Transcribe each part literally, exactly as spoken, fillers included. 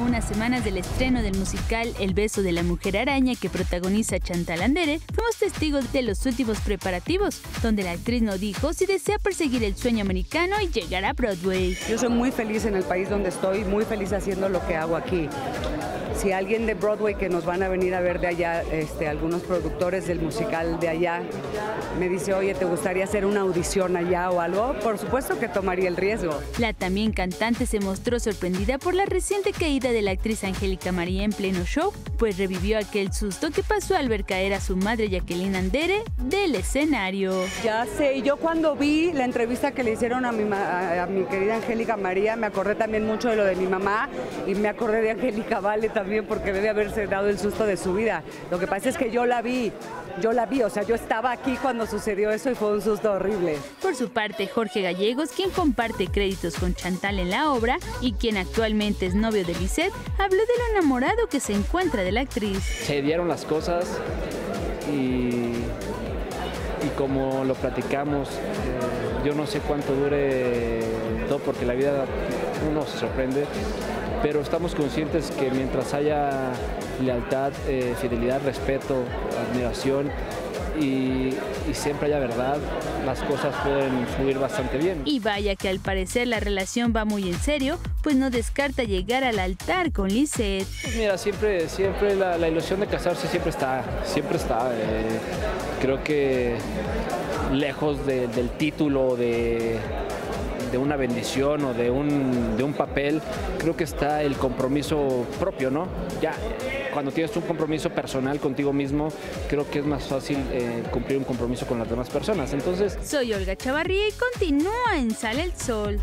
unas semanas del estreno del musical El beso de la mujer araña que protagoniza Chantal Andere, fuimos testigos de los últimos preparativos, donde la actriz nos dijo si desea perseguir el sueño americano y llegar a Broadway. Yo soy muy feliz en el país donde estoy, muy feliz haciendo lo que hago aquí. Si alguien de Broadway que nos van a venir a ver de allá, este, algunos productores del musical de allá, me dice, oye, ¿te gustaría hacer una audición allá o algo? Por supuesto que tomaría el riesgo. La también cantante se mostró sorprendida por la reciente caída de la actriz Angélica María en pleno show, pues revivió aquel susto que pasó al ver caer a su madre Jacqueline Andere del escenario. Ya sé, yo cuando vi la entrevista que le hicieron a mi, a, a mi querida Angélica María, me acordé también mucho de lo de mi mamá y me acordé de Angélica Vale también, porque debe haberse dado el susto de su vida. Lo que pasa es que yo la vi, yo la vi, o sea, yo estaba aquí cuando sucedió eso y fue un susto horrible. Por su parte, Jorge Gallegos, quien comparte créditos con Chantal en la obra y quien actualmente es novio de Lisette, habló de lo enamorado que se encuentra de la actriz. Se dieron las cosas y, y como lo platicamos, eh, yo no sé cuánto dure todo, porque la vida uno se sorprende, pero estamos conscientes que mientras haya lealtad, eh, fidelidad, respeto, admiración y, y siempre haya verdad, las cosas pueden fluir bastante bien. Y vaya que al parecer la relación va muy en serio, pues no descarta llegar al altar con Lisette. Pues mira, siempre, siempre la, la ilusión de casarse siempre está, siempre está. Eh, creo que lejos de, del título, de... de una bendición o de un, de un papel, creo que está el compromiso propio, ¿no? Ya, cuando tienes un compromiso personal contigo mismo, creo que es más fácil eh, cumplir un compromiso con las demás personas. Entonces, soy Olga Chavarría y continúa en Sale el Sol.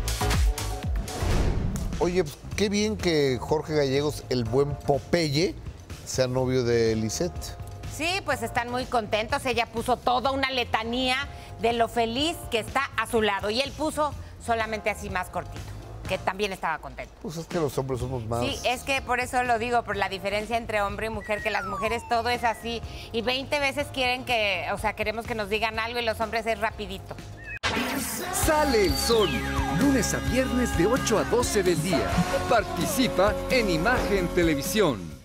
Oye, pues, qué bien que Jorge Gallegos, el buen Popeye, sea novio de Lisette. Sí, pues están muy contentos. Ella puso toda una letanía de lo feliz que está a su lado y él puso solamente así más cortito, que también estaba contento. Pues es que los hombres somos más... Sí, es que por eso lo digo, por la diferencia entre hombre y mujer, que las mujeres todo es así y veinte veces quieren que, o sea, queremos que nos digan algo y los hombres es rapidito. Sale el Sol, lunes a viernes de ocho a doce del día. Participa en Imagen Televisión.